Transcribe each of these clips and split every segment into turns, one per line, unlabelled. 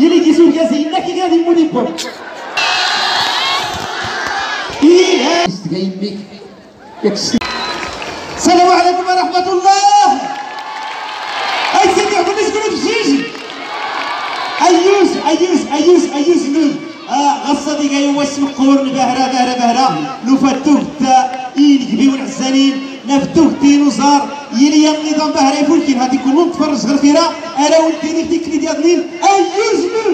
يلي كيسول كازينا كي غادي يموني بون السلام عليكم ورحمة الله. أي سيدي عطوني شكون بجيجي أيوز نون غصة ديك هو اسم قورن بهرة نفتوك تا كبي ونعزانين نفتوك تينوزار يلي النظام بهرة يفولكين هادي كلهم تفرج غير فيرا أنا ولديني في كلي ديال نين أيوز نون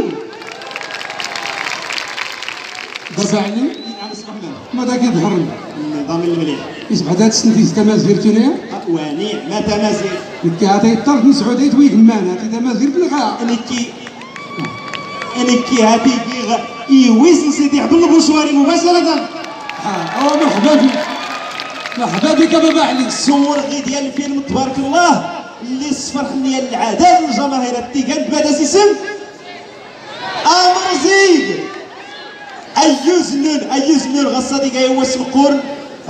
ضربعني ماذا كيظهر
النظام المليح
يصبح هذا السنتيز تمازير تونيا
واني ما تمازير
كي عطي الطرف من سعودية ويجمان هاتي تمازير بالغا
انكي هاتي يويس سيدي عبد الله بوشواري مباشرة
مرحبا بك بابا علي.
الصور غير ديال الفيلم تبارك الله اللي صفرحني العذاب الجماهير التيكان بهذا الاسم امازيد أيوز نون غصة ديك هو اسم القرن.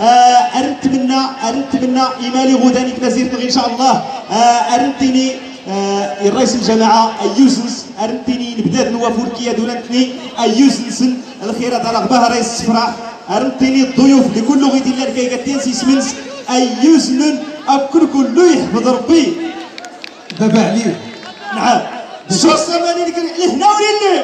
أرنتمنى إيمالي غداني كنازير إن شاء الله. أرنتني الرئيس الجماعة أيوزنس أرنتني نبدات نوافوركيا دولانتني أيوزنسن الخيرات رغبها رئيس الصفراح. أرنتني الضيوف لكل لغة الله الكيكاتين سيسمنس أيوز نون أكل كله يحفظ ربي
بابا علي.
نعم شو السماني اللي كان عليه هنا وليلي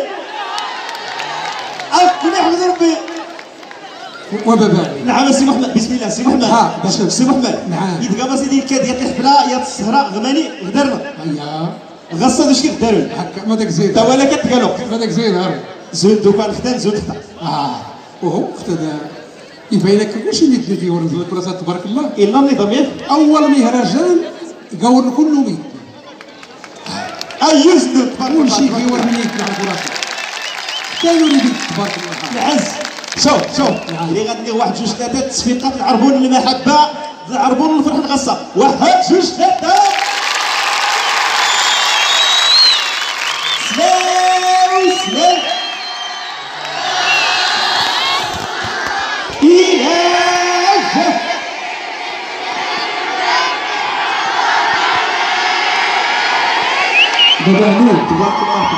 أكل يحفظ ربي
وبابا
نعم سي محمد بسم الله سي محمد سي محمد
نعم
يتقابل سيدي كاديات الحفله يا السهره غماني غدرنا غصه واش كيداروا
هكا ما داك زيد
تا ولا كتقالوا
ما داك زيد هاري
زود دوكان خدام زود خطا
وهو اختدا يبين لك كلشي اللي تجي ورد الكراسه تبارك الله
الا النظام
اول مهرجان قاور كله مين
يزنوا تبارك الله
كلشي كيور مين على الكراسه كانوا اللي تبارك الله
العز شوف اللي غادي ندير واحد جوج ثلاثه تصفيقات العربون المحبه العربون الفرح الغصه واحد جوج ثلاثه سلام
بابا علي
تبارك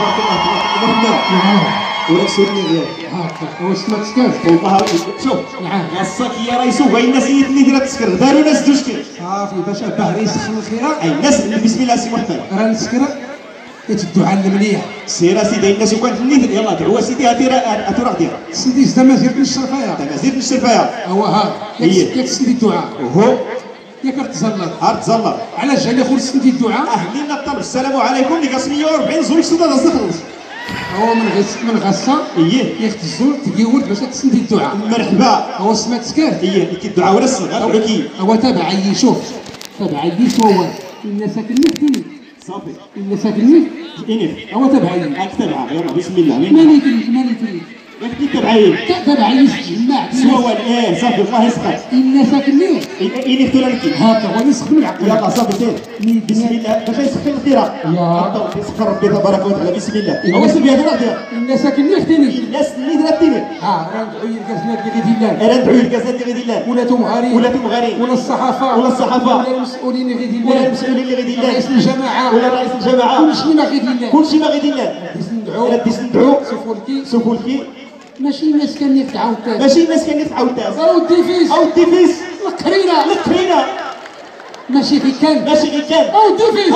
الله ولا سورني غير
هاكا واش ما تسكرش
والله شوف غصك يا ريسو وين الناس اللي دايره تسكر داروا ناس دوشكي
صافي باش بهري يسخن الخيره
اي الناس بسم الله سي محمد
راه نسكر الدعاء المليح
سير سيدي الناس وكانت النيت يلاه دعوه سيدي هاتي راه ديرها
سيدي تمازير بن الشرفايه
تمازير بن الشرفايه
هو ها ياك سيدي الدعاء
وهو
ياك تزلط
تزلط
علاش جا لي خو سيدي الدعاء
اهلينا الطلب السلام عليكم اللي قاص 140 زوج سنه تخلص
هو من غصه ياخد الزول تقيورد باش تسندي الدعاء
مرحبا
هو سمات سكر
كي الدعاء ولا الصغار
هو تابع شوف تابع هو إن ساكنني فتني
صافي
إن ساكنني هو تابع
تابع يلا بسم الله
مالي تريد
كي تابعين
تابع جماعة
سوا صافي الله يسخر
إن ساكنني
إني فتولانكي
هاكا هو يسخن العقل
يلا صافي دير بسم الله باش يسخن الديره يا يسخر ربي تبارك وتعالى بسم الله هو سبي هذا دير
إن ساكنني فتني
الناس اللي درتيني
راه ندعو الكاسنات اللي غادي ديال
راه ندعو الكاسنات اللي غادي ديال
ولا تمغارين
ولا الصحافه
ولا المسؤولين اللي غادي
ولا المسؤولين اللي غادي ديال
رئيس الجماعه
ولا رئيس الجماعه
كلشي ما غادي ديال
كلشي ما غادي ديال ندعو سفولكي
ماشي الناس كان يفتحوا
ماشي الناس كان يفتحوا التاس
او الديفيس
القرينه
ماشي غير كان او الديفيس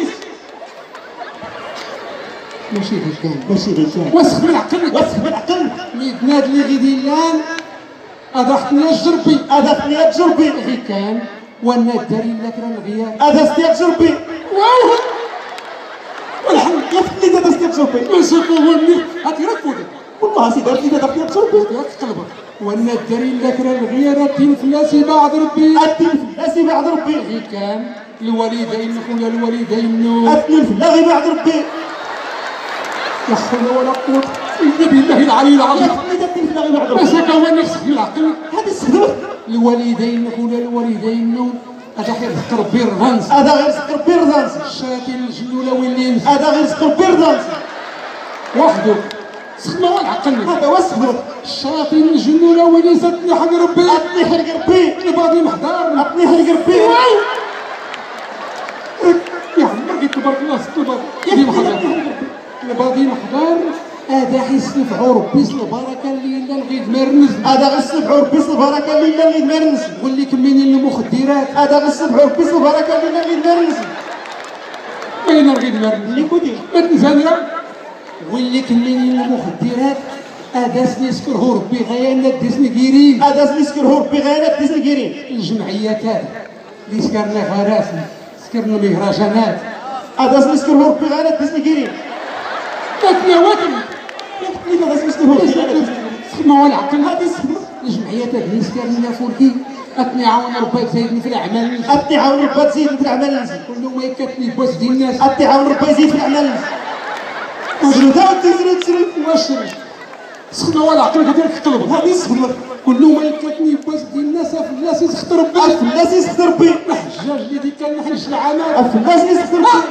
ماشي غير كان وسخ بالعقل ميدناد اللي غيدي لان اضحتني الجربي غير كان وانا داري لك راه الغياب
هذا الجربي
واو
والحمد لله اللي هذا الجربي
ماشي هو هاتي ركبوا
والله سيدي درتي هذا الجربي
تقلبك وانا داري لك راه الغياب التنفلاسي بعد ربي
غير
كان الوالدين خويا الوالدين
التنفلاغي بعد ربي
لا حول ولا قوة إلا بالله العلي العظيم. بس هكا هو اللي يخسف العقل.
هذا السهل.
الوالدين خويا الوالدين هذا غير رزق ربي الرنس.
هذا غير رزق ربي الرنس.
الشياطين الجنولة والإنس.
هذا غير رزق ربي الرنس.
وحده. سخنا العقل.
هذا هو السهل.
الشياطين الجنولة والإنس أتني حق ربي.
أتني حق ربي.
الباقي محضر.
أتني حق ربي.
يا عمر قلت تبارك الله ست تبارك. ديما حضر. البادي نحضر هذا حيستنفعوا ربي البركه اللي غير مرنز
هذا غيستنفعوا ربي البركه اللي غير مرنز
واللي كمينين المخدرات
هذا غيستنفعوا ربي البركه اللي غير مرنز
وين غير مرنز
اللي كودي
ما تنسانيا واللي كمينين المخدرات هذا سنسكره ربي غيانا ديسني كيرين
هذا سنسكره ربي غيانا ديسني كيرين
الجمعيات هذه اللي سكرنا غراسنا سكرنا مهرجانات
هذا سنسكره ربي غيانا ديسني كيرين
تتناوكل
هذا سنسكره ربي غيانا
سخما والعقل هذه الجمعيات هذه اللي سكرنا فولكي أتني عاون ربي تزيدني في الأعمال
أتني عاون ربي تزيدني في الأعمال
كل ما يكتني بوس ديال الناس
أتني عاون ربي يزيد في الأعمال زرو زرو
واش سخنا والعقل كدير في قلبك
هذه سخنا
كل ما يكتني بوس ديال الناس افلاس يسخط ربي
افلاس يسخط ربي
الحجاج اللي ديك كان نحيش العمل
افلاس يسخط ربي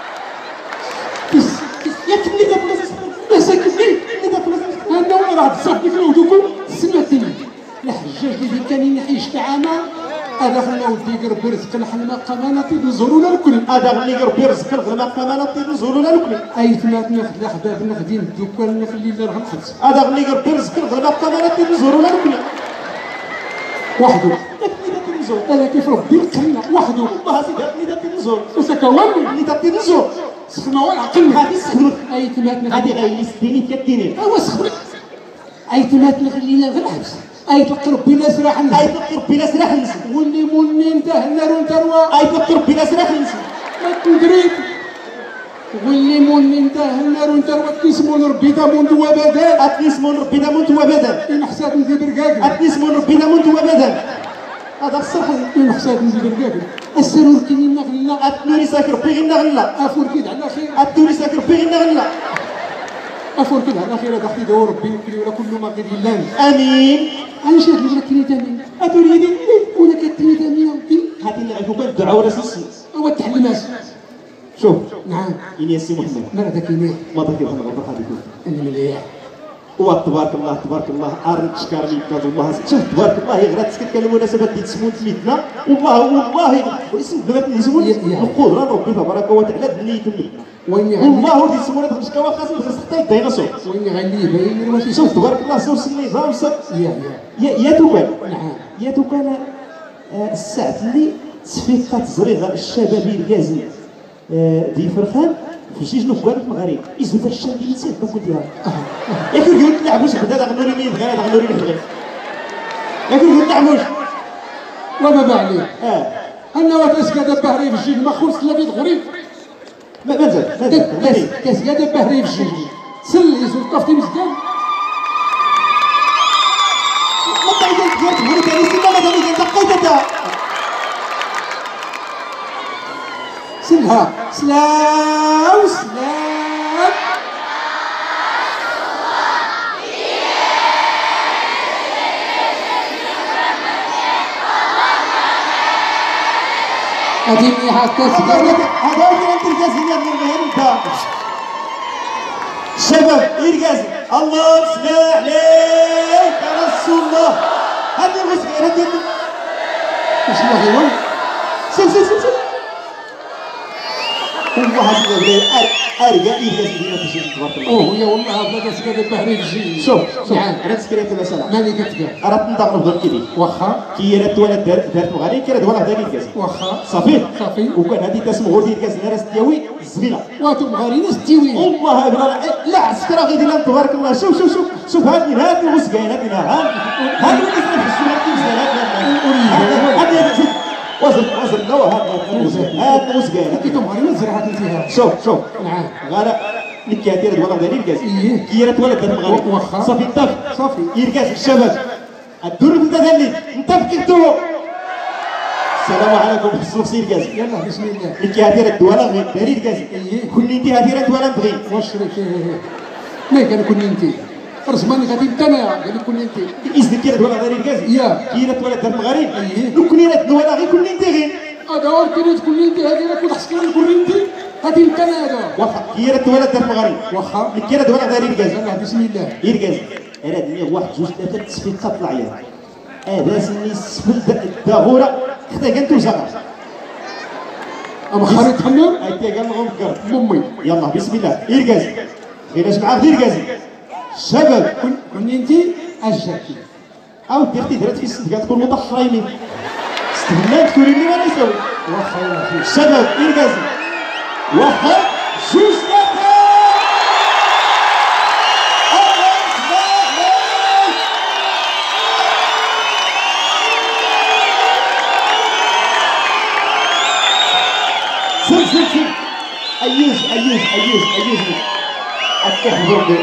يا كملي دابا
بس كملي انا راه تصاحبي في الهدوكم سمعتني الحجاج اللي كان ينحيش العمل هذا خلى ودي ربي رزق الحلمة قمانطي بزهور الكل
هذا خلى ربي رزق الحلمة قمانطي بزهور الكل
اي ثمات ناخذ الاحباب نخدم الدكان نخلي لي راه الخبز
هذا خلى ربي رزق الحلمة قمانطي بزهور الكل
وحده انا كيف ربي القلنا وحده
والله سيدي هاتني دابا النزول
وسكواني
اللي دابا النزول
سخنا والعقل
هذه سخنت
اي ثمات
هذه غيستيني كديني
ايوا سخنت اي ثمات نخلينا غير الحبس اي تلقى ربي ناس راح نسى
اي تلقى ربي ناس راح نسى
واللي مولي انتهى النار وانت روا
اي تلقى ربي ناس راح نسى
ما تندريت واللي مولي انتهى النار وانت روا تسمون ربي دامون وابدا
اتنسمون ربي دامون وابدا
ان حساب ندير بركاك
اتنسمون ربي دامون وابدا هذا الصح
ان حساب ندير بركاك السرور كاين نغلا
اتنوري ساك ربي غير نغلا
افور كيد على خير
اتنوري ساك ربي غير نغلا
افور كيد على خير هذا حتى دور ربي يكري ولا كل ما غير الله
امين
انا شاد اللي كنت امين اتريدي ولا كتريد امين ربي
هذه اللي غيكون الدعاء ولا سيسي
هو التعليمات
شوف
نعم
إني السي محمد
ما هذا كاين
ما ضيف محمد غير هذيك
انا مليح
تبارك الله تبارك الله ارد تشكر لي كاد والله شوف تبارك الله غير تسكت كان المناسبات اللي تسمون تميتنا والله اسم بنات نسمون القدره ربي تبارك وتعالى بنيت تميتنا والله ودي سمونه تمشكا واخا حتى الديناصور
وين غني باين واش
شوف تبارك الله سوس النظام يا توكل
نعم
يا توكل الساعه اللي تصفيقات زريغه الشبابي الغازي دي فرخان في شي جنوب كان في المغرب يزود الشام اللي نسيت دوك ديالها ياك قلت نلعبوش بدا هذا غنوري مين غير هذا غنوري الحغير ياك قلت نلعبوش
وما بعلي انا وتسكاد بهري في الجيل ما خلص لا بيت غريب
مازال
كاسكاد بهري في الجيل سل يزول طافتي مزكان
ما طايدك ديال تبغي تاني سلا ما تاني ديال دقيقه
سلها سلام سلام هذه مليحة
هذا هو كلام الجازية من غير انت الشباب إركازي الله بسم عليك يا رسول الله هذه المسكين هذه
واش الله غير
سير والله هذا بلي ارجع إركازي ديالنا في الشيء تبارك الله
اوه يا والله هذا سكاد البحري في
شوف
نعم
انا تسكريت المسألة
مالي كتقال
أردت نضغط في كيدي
واخا
كي راه تولد دارت مغاري كي راه تولد دارت إركازي
واخا
صافي
صافي
وكان هذه تسمى غور ديال كاس ناس دياوي الزغيله
واتو مغاري ناس تيوين
والله لا عسكر غير ديال تبارك الله شوف هاد الغسكاين هاد اللي كنحسوا هاد وزن نوا هاد الغسكاين
كي تمغاري ما زرعت انت
شوف
نعم
غير اللي كيعترض ولا داير الكاس
إيه.
كي راه تولد دار المغرب
واخا
صافي انت
صافي
يركاز الشباب الدور انت دالي انت بكيتو السلام عليكم حسوا سير كاز
يلا بسم الله
اللي كيعترض الدواله غير داري كاز
إيه.
كل انت هذه راه دواله نبغي
واش ما كان كون انت رزمان غادي نتانا قال لك كون انت
إذن كي دواله داري كاز
يا
كي تولد دار المغرب
إيه.
لو كنا الدواله غير كل انت غير
هذا هو كي تكون انت هذه راه كنت حسكر كون انت غادي نتانا هذا
واخا كي تولد دار المغرب
واخا
اللي كي دواله داري كاز
يلا بسم الله
يركز راه دنيا واحد جوج ثلاثه تصفيقات العيار هذا سني سفل الداغوره حتى كانت وزغر
اما خريط حمر
هاي قال لهم كر
ممي
يلا بسم الله يركز إلا جمعة غير كازي الشباب
كوني انت اجاكي
او ديرتي درات في السد كتكون مضخره يمين استهلال تكون اللي ما يساوي
واخا يا اخي
الشباب إركازي واحد جوج ثلاثة سل أيوز أكي حضور لي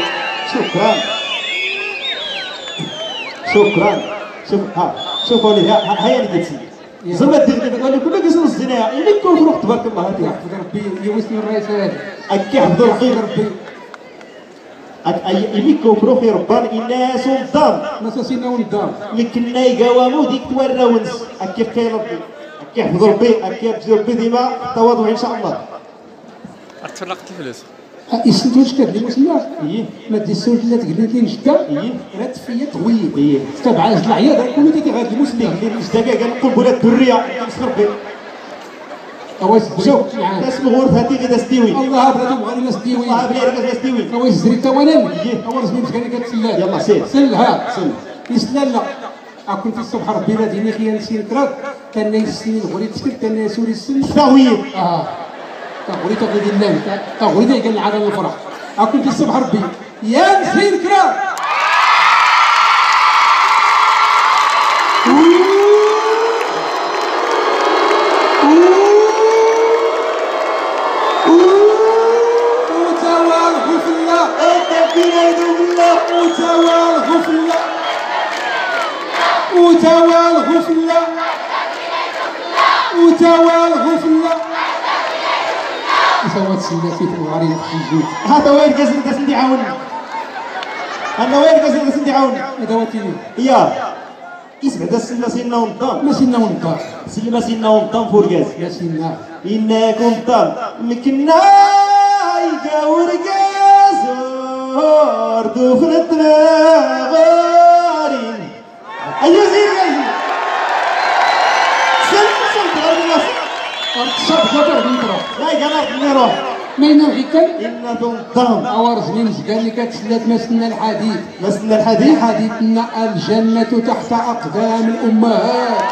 شكرا شوفوا لي هيا اللي قلتي زعما دير قال لك كل كيسون الزنايا اللي كون في الوقت تبارك الله هاتي
يحفظ ربي يوسني الرئيس هذا
أكي حضور ربي اللي كون في روحي ربان الناس ونضام
ما تسينا ونضام
لكن يقاوموا ديك تورا ونس أكي بكي ربي أكي حفظ ربي أكي بجي ربي ديما تواضع إن شاء الله
تفرقت الفلوس
اسنتو واش كدير مسمار
إيه
ما ديسوش لا تقلد لي نجده
إيه
راه تفيا تغيب
إيه
تبع هاد العياط راه كله تيجي غاد المسلم
اللي نجدا كاع نقول بولاد الدرية كنسخر ربي
اواش
شوف اسم غرف هاتي غير داستيوي
الله بغيتو بغا لنا ستيوي
الله بلي راه داستيوي
اواش زريت وانا اواش زميل كان كتسلل
يلا سير
سلها يسلل لا كنت الصبح ربي لا ديني خيال نسير كراك كان يسني الغريب تسكت كان يسوري السن
تغوير
تغريت تغريت الله تغريت قال العالم الفرح كنت الصبح ربي يا نسير كراك وتوالغوا في الله
بينادوا بالله
وتوالغوا في الله وتوالغوا في الله وتوالغوا في الله سوات سلاتي في الغريب في الجود
هذا وين كاس ندي عاوني انا وين كاس ندي عاوني
هذا واتيني
يا اسمع دا سينا سينا ونضام
ما سينا ونضام
سينا سينا ونضام فوركاز
يا سينا
إنك ونضام لكنا يقاور كازور دوفنتنا غارين أيوة زين غازي سلم غادي ناصر
صاب خبر بنطرو
لا يقال نروح
ما ينوعي كان
إنك ونضام
أوارز من مزقان اللي كتسلات ما سنا الحديث
مسنا الحديث
حديثنا الجنة تحت أقدام الأمهات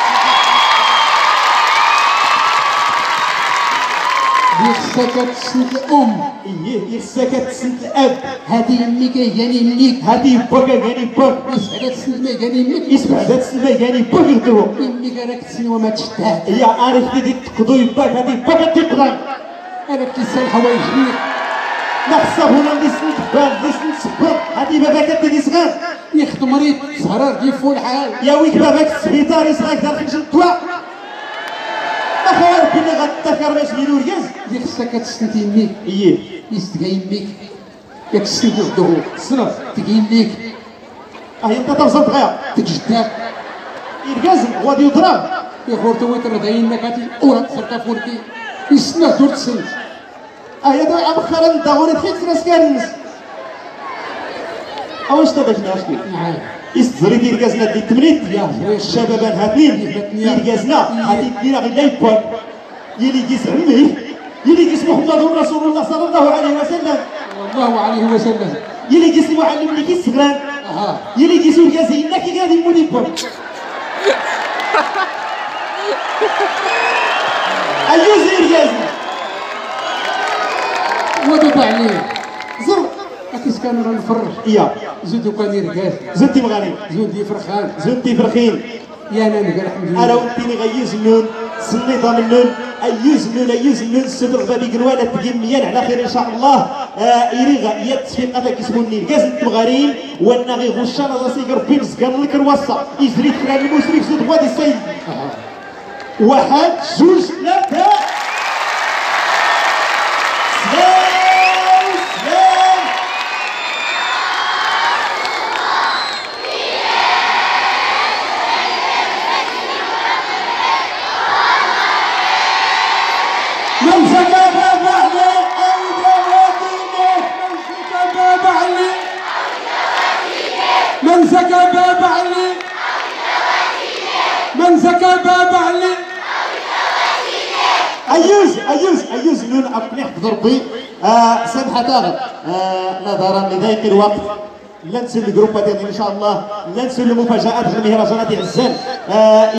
يخصك تسند الأم
إيه يخصك تسند الأب
هادي يميك يجاني منيك
هادي باك كاني باك
يسعد تسند ما يجاني منيك
يسمع هذا السما كاني باك يضرب
يميك راك تسند وما تشتاه
يا عارف ديك تقضي باك هادي باك تقضي
أنا كيسال حوايج ليك
لا خصها هنا اللي سند بان اللي سند سبر هادي باباك انت صغار
يخدم مريض سهرار كيفو الحال
يا ويك باباك السبيطار يصغاك دار خرج الدواء اخويا ربي اللي غتذكر باش يديروا الكاز
اللي خصك تسند يميك
ايه
يستقى يميك ياك تسند وحده
السنة
تقيل ليك
انت توصل غير
تجدك
الكاز غادي يضرب
يا خورتو ويتر داين نكاتي اورا سرقا فوركي يسنا دور تسند
يا دا مؤخرا داغوني تحيت ناس كارنس واش تضيف ناشكي
نعم
يستزري ديال كازنا ديال التمريد
يا
الشباب هاتنين ديال كازنا هادي دينا غير لا يبان يلي كيس عمي يلي كيس محمد رسول الله صلى الله عليه وسلم
الله عليه وسلم
يلي كيس المعلم اللي كيس صغران
اها
يلي كيس الكازي انك غادي يموني بان ايوا زير كازنا
ودابا عليه
زر
اكيس كان راه نفرج
يا
زيدو كان يرقاس
زدتي مغاني
زودي فرخان
زدتي فرخين
يا انا نلقى الحمد
انا
لله
وانتيني غيوز النون سنيطه من النون ايوز النون السبغ بابي قنواله تقيم ميان على خير ان شاء الله يريغا يا التسفيقه ذاك يسموني كاز التمغارين وانا غي غشان راسي ربي مسكر لك الوصه يجري فلان المسرف زود غادي السيد واحد جوج ثلاثه من زكى باب علي او دوادينه من زكى باب علي من زكى باب علي ايوز نون ابني حفظ ربي سمحة تاغر نظرا لضيق الوقت لا نسوا الجروبات ديالنا ان شاء الله، لا نسوا المفاجات في المهرجانات عزال.